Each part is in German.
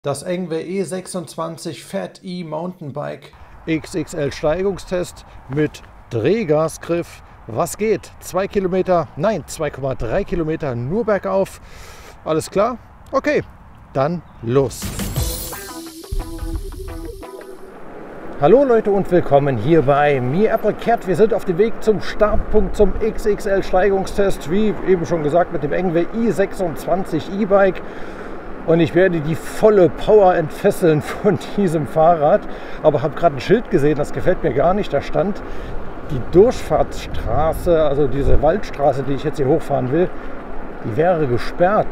Das Engwe E26 Fat E Mountainbike. XXL Steigungstest mit Drehgasgriff. Was geht? 2 Kilometer, nein, 2,3 Kilometer nur bergauf. Alles klar? Okay, dann los. Hallo Leute und willkommen hier bei mir Appelkert. Wir sind auf dem Weg zum Startpunkt zum XXL Steigungstest, wie eben schon gesagt, mit dem Engwe i26 E-Bike. Und ich werde die volle Power entfesseln von diesem Fahrrad. Aber habe gerade ein Schild gesehen, das gefällt mir gar nicht. Da stand, die Durchfahrtsstraße, also diese Waldstraße, die ich jetzt hier hochfahren will, die wäre gesperrt.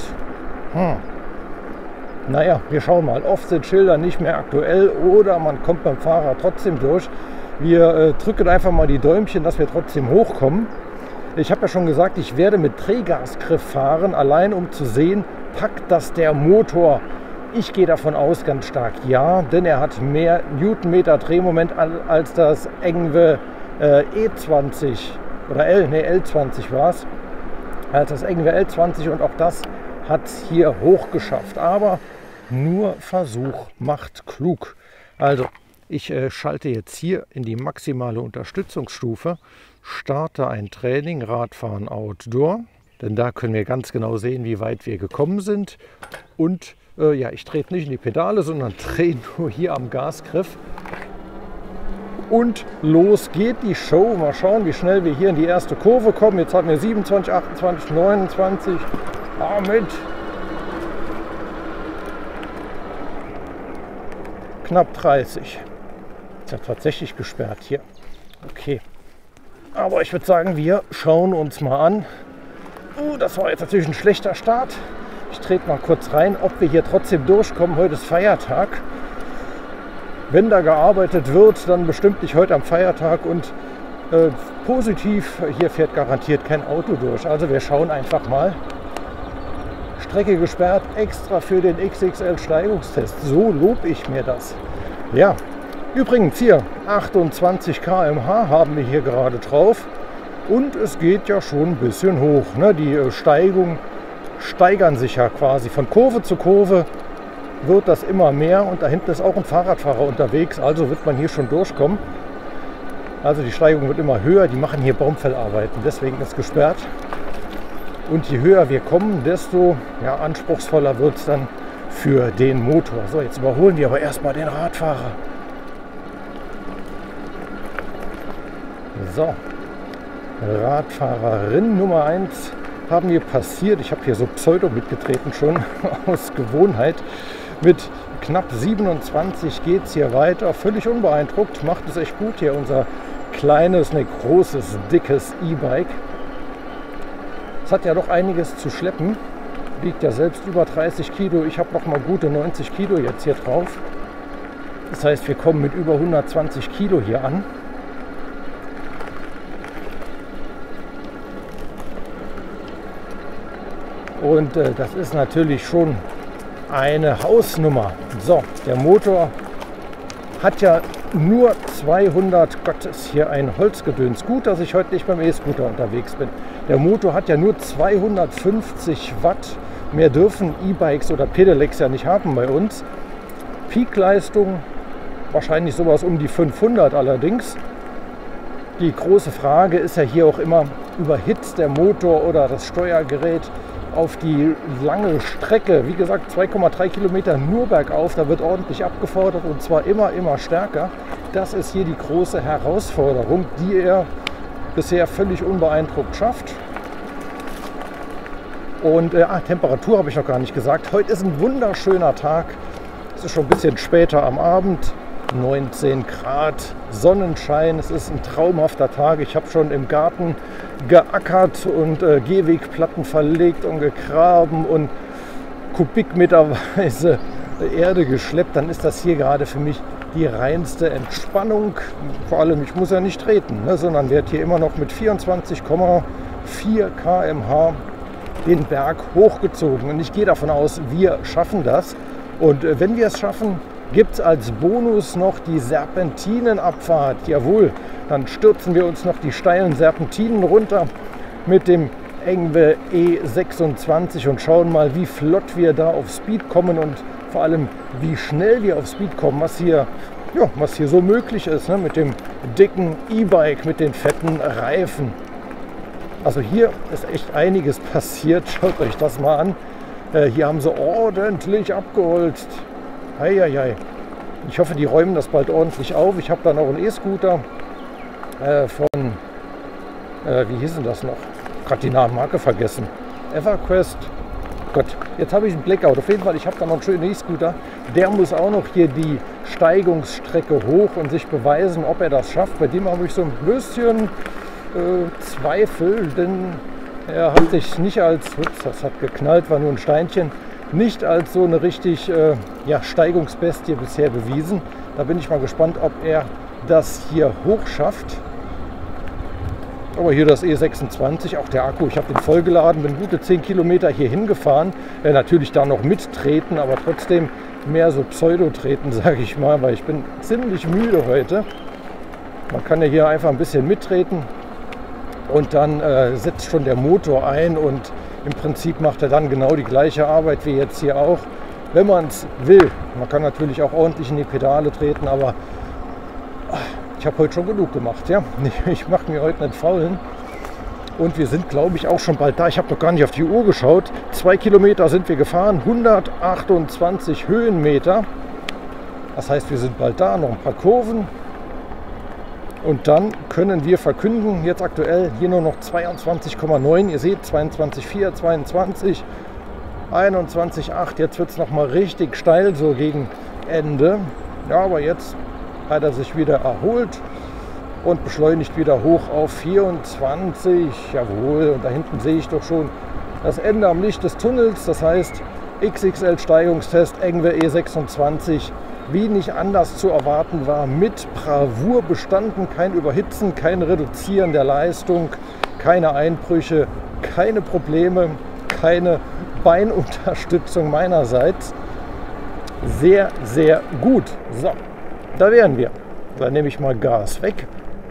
Naja, wir schauen mal. Oft sind Schilder nicht mehr aktuell oder man kommt beim Fahrrad trotzdem durch. Wir drücken einfach mal die Däumchen, dass wir trotzdem hochkommen. Ich habe ja schon gesagt, ich werde mit Drehgasgriff fahren, allein um zu sehen, packt das der Motor. Ich gehe davon aus, ganz stark ja, denn er hat mehr Newtonmeter Drehmoment als das Engwe E20 oder L20 war es, als das Engwe L20, und auch das hat es hier hoch geschafft. Aber nur Versuch macht klug. Also ich schalte jetzt hier in die maximale Unterstützungsstufe, starte ein Training Radfahren Outdoor, denn da können wir ganz genau sehen, wie weit wir gekommen sind. Und ja, ich trete nicht in die Pedale, sondern drehe nur hier am Gasgriff. Und los geht die Show. Mal schauen, wie schnell wir hier in die erste Kurve kommen. Jetzt hatten wir 27, 28, 29. Mit knapp 30. Ist ja tatsächlich gesperrt hier. Okay. Aber ich würde sagen, wir schauen uns mal an. Das war jetzt natürlich ein schlechter Start. Ich trete mal kurz rein, ob wir hier trotzdem durchkommen. Heute ist Feiertag. Wenn da gearbeitet wird, dann bestimmt nicht heute am Feiertag. Und positiv, hier fährt garantiert kein Auto durch. Also wir schauen einfach mal. Strecke gesperrt, extra für den XXL Steigungstest. So lobe ich mir das. Ja, übrigens hier 28 km/h haben wir hier gerade drauf. Und es geht ja schon ein bisschen hoch. Ne? Die Steigungen steigern sich ja quasi. Von Kurve zu Kurve wird das immer mehr. Und da hinten ist auch ein Fahrradfahrer unterwegs. Also wird man hier schon durchkommen. Also die Steigung wird immer höher. Die machen hier Baumfellarbeiten. Deswegen ist gesperrt. Und je höher wir kommen, desto anspruchsvoller wird es dann für den Motor. So, jetzt überholen wir aber erstmal den Radfahrer. So, Radfahrerin Nummer 1 haben wir passiert. Ich habe hier so Pseudo mitgetreten schon aus Gewohnheit. Mit knapp 27 geht es hier weiter. Völlig unbeeindruckt, macht es echt gut hier unser kleines, großes, dickes E-Bike. Es hat ja doch einiges zu schleppen, wiegt ja selbst über 30 Kilo. Ich habe noch mal gute 90 Kilo jetzt hier drauf. Das heißt, wir kommen mit über 120 Kilo hier an. Und das ist natürlich schon eine Hausnummer. So, der Motor hat ja nur 200, Gott, ist hier ein Holzgedöns. Gut, dass ich heute nicht beim E-Scooter unterwegs bin. Der Motor hat ja nur 250 Watt. Mehr dürfen E-Bikes oder Pedelecs ja nicht haben bei uns. Peakleistung wahrscheinlich sowas um die 500 allerdings. Die große Frage ist ja hier auch immer, überhitzt der Motor oder das Steuergerät auf die lange Strecke? Wie gesagt, 2,3 Kilometer nur bergauf, da wird ordentlich abgefordert und zwar immer stärker. Das ist hier die große Herausforderung, die er bisher völlig unbeeindruckt schafft. Und Temperatur habe ich noch gar nicht gesagt. Heute ist ein wunderschöner Tag. Es ist schon ein bisschen später am Abend. 19 Grad, Sonnenschein. Es ist ein traumhafter Tag. Ich habe schon im Garten geackert und Gehwegplatten verlegt und gegraben und kubikmeterweise Erde geschleppt. Dann ist das hier gerade für mich die reinste Entspannung. Vor allem, ich muss ja nicht treten, sondern werde hier immer noch mit 24,4 km/h den Berg hochgezogen. Und ich gehe davon aus, wir schaffen das. Und wenn wir es schaffen, gibt es als Bonus noch die Serpentinenabfahrt. Jawohl, dann stürzen wir uns noch die steilen Serpentinen runter mit dem Engwe E26 und schauen mal, wie flott wir da auf Speed kommen und vor allem wie schnell wir auf Speed kommen, was hier so möglich ist, ne? Mit dem dicken E-Bike, mit den fetten Reifen. Also hier ist echt einiges passiert, schaut euch das mal an. Hier haben sie ordentlich abgeholzt. Heieiei. Ich hoffe, die räumen das bald ordentlich auf. Ich habe dann auch einen E-Scooter von, wie hieß denn das noch? Gerade die Marke vergessen. EverQuest. Gott, jetzt habe ich einen Blackout. Auf jeden Fall, ich habe da noch einen schönen E-Scooter. Der muss auch noch hier die Steigungsstrecke hoch und sich beweisen, ob er das schafft. Bei dem habe ich so ein bisschen Zweifel, denn er hat sich nicht als, ups, das hat geknallt, war nur ein Steinchen, nicht als so eine richtig Steigungsbestie bisher bewiesen. Da bin ich mal gespannt, ob er das hier hoch schafft. Aber hier das E26, auch der Akku, ich habe den vollgeladen, bin gute 10 Kilometer hier hingefahren. Natürlich da noch mittreten, aber trotzdem mehr so Pseudo-treten, sage ich mal, weil ich bin ziemlich müde heute. Man kann ja hier einfach ein bisschen mittreten und dann setzt schon der Motor ein und im Prinzip macht er dann genau die gleiche Arbeit wie jetzt hier auch, wenn man es will. Man kann natürlich auch ordentlich in die Pedale treten, aber ich habe heute schon genug gemacht. Ja? Ich mache mir heute nicht faulen. Und wir sind, glaube ich, auch schon bald da. Ich habe noch gar nicht auf die Uhr geschaut. 2 Kilometer sind wir gefahren, 128 Höhenmeter. Das heißt, wir sind bald da, noch ein paar Kurven. Und dann können wir verkünden, jetzt aktuell hier nur noch 22,9. Ihr seht 22,4, 22, 21,8. Jetzt wird es nochmal richtig steil, so gegen Ende. Ja, aber jetzt hat er sich wieder erholt und beschleunigt wieder hoch auf 24. Jawohl, und da hinten sehe ich doch schon das Ende am Licht des Tunnels. Das heißt, XXL Steigungstest, Engwe E26, wie nicht anders zu erwarten war, mit Bravour bestanden. Kein Überhitzen, kein Reduzieren der Leistung, keine Einbrüche, keine Probleme, keine Beinunterstützung meinerseits. Sehr, sehr gut. So, da wären wir. Dann nehme ich mal Gas weg.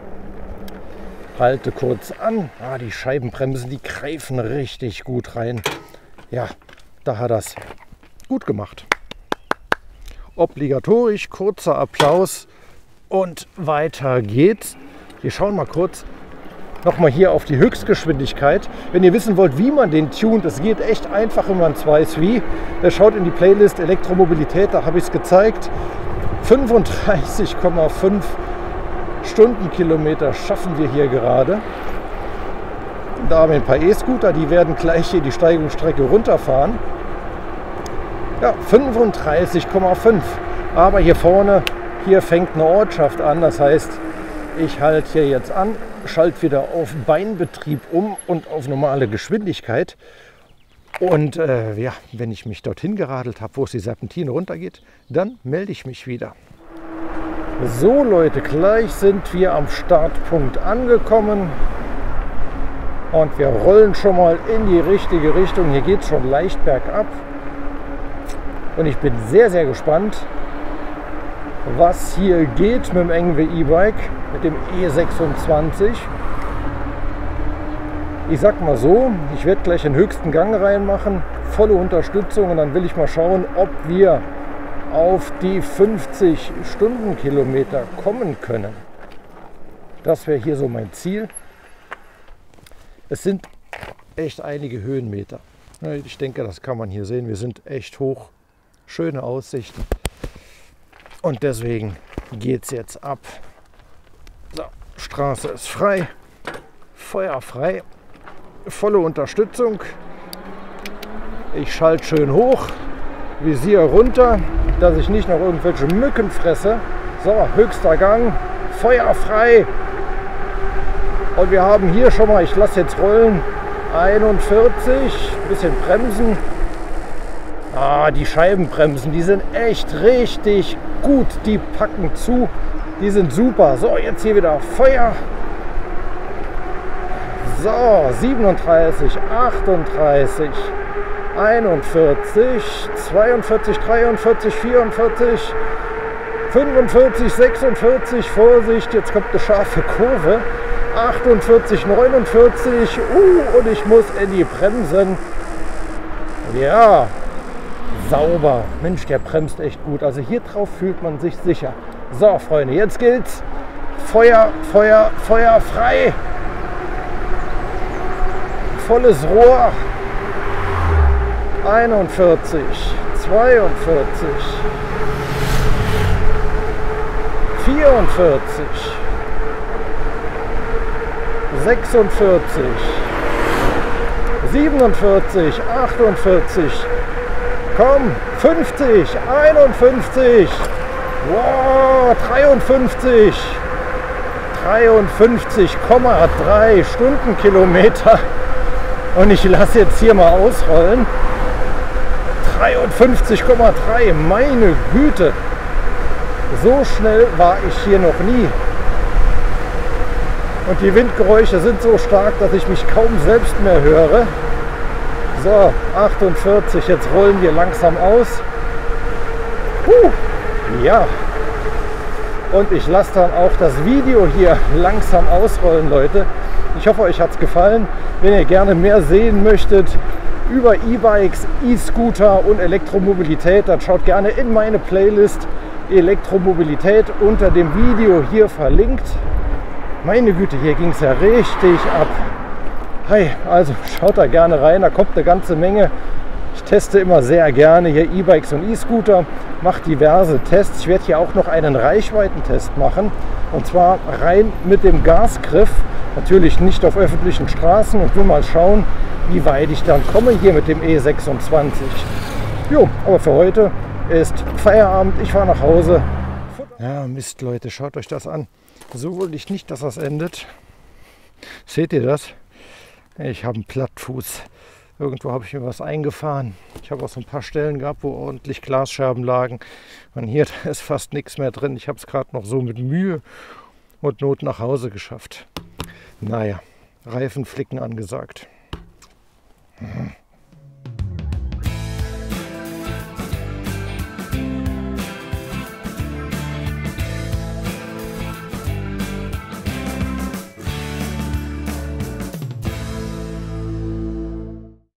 Halte kurz an. Die Scheibenbremsen, die greifen richtig gut rein. Ja, da hat er es gut gemacht. Obligatorisch, kurzer Applaus und weiter geht's. Wir schauen mal kurz nochmal hier auf die Höchstgeschwindigkeit. Wenn ihr wissen wollt, wie man den tunt, es geht echt einfach, wenn man es weiß wie. Schaut in die Playlist Elektromobilität, da habe ich es gezeigt. 35,5 Stundenkilometer schaffen wir hier gerade. Da haben wir ein paar E-Scooter, die werden gleich hier die Steigungsstrecke runterfahren. Ja, 35,5. Aber hier vorne, hier fängt eine Ortschaft an. Das heißt, ich halte hier jetzt an, schalte wieder auf Beinbetrieb um und auf normale Geschwindigkeit. Und ja, wenn ich mich dorthin geradelt habe, wo es die Serpentine runtergeht, dann melde ich mich wieder. So Leute, gleich sind wir am Startpunkt angekommen. Und wir rollen schon mal in die richtige Richtung. Hier geht es schon leicht bergab. Und ich bin sehr, sehr gespannt, was hier geht mit dem Engwe E-Bike, mit dem E26. Ich sag mal so, ich werde gleich den höchsten Gang reinmachen, volle Unterstützung, und dann will ich mal schauen, ob wir auf die 50 Stundenkilometer kommen können. Das wäre hier so mein Ziel. Es sind echt einige Höhenmeter. Ich denke, das kann man hier sehen. Wir sind echt hoch. Schöne Aussicht. Und deswegen geht es jetzt ab. So, Straße ist frei. Feuer frei. Volle Unterstützung. Ich schalte schön hoch. Visier runter, dass ich nicht noch irgendwelche Mücken fresse. So, höchster Gang. Feuer frei. Und wir haben hier schon mal, ich lasse jetzt rollen, 41. Bisschen bremsen. Die Scheibenbremsen, die sind echt richtig gut. Die packen zu. Die sind super. So, jetzt hier wieder Feuer. So, 37, 38, 41, 42, 43, 44, 45, 46. Vorsicht, jetzt kommt eine scharfe Kurve. 48, 49. Und ich muss in die Bremsen. Ja. sauber. Mensch, der bremst echt gut. Also hier drauf fühlt man sich sicher. So, Freunde, jetzt gilt's. Feuer, Feuer, Feuer frei. Volles Rohr. 41, 42, 44, 46, 47, 48, komm, 50, 51, wow, 53, 53,3 Stundenkilometer und ich lasse jetzt hier mal ausrollen. 53,3, meine Güte, so schnell war ich hier noch nie. Und die Windgeräusche sind so stark, dass ich mich kaum selbst mehr höre. So, 48, jetzt rollen wir langsam aus. Ja. Und ich lasse dann auch das Video hier langsam ausrollen, Leute. Ich hoffe, euch hat es gefallen. Wenn ihr gerne mehr sehen möchtet über E-Bikes, E-Scooter und Elektromobilität, dann schaut gerne in meine Playlist Elektromobilität unter dem Video hier verlinkt. Meine Güte, hier ging es ja richtig ab. Hey, also schaut da gerne rein, da kommt eine ganze Menge. Ich teste immer sehr gerne hier E-Bikes und E-Scooter, mache diverse Tests. Ich werde hier auch noch einen Reichweitentest machen, und zwar rein mit dem Gasgriff. Natürlich nicht auf öffentlichen Straßen und will mal schauen, wie weit ich dann komme hier mit dem E26. Jo, aber für heute ist Feierabend, ich fahre nach Hause. Ja, Mist, Leute, schaut euch das an. So wollte ich nicht, dass das endet. Seht ihr das? Ich habe einen Plattfuß. Irgendwo habe ich mir was eingefahren. Ich habe auch so ein paar Stellen gehabt, wo ordentlich Glasscherben lagen. Und hier da ist fast nichts mehr drin. Ich habe es gerade noch so mit Mühe und Not nach Hause geschafft. Naja, Reifenflicken angesagt.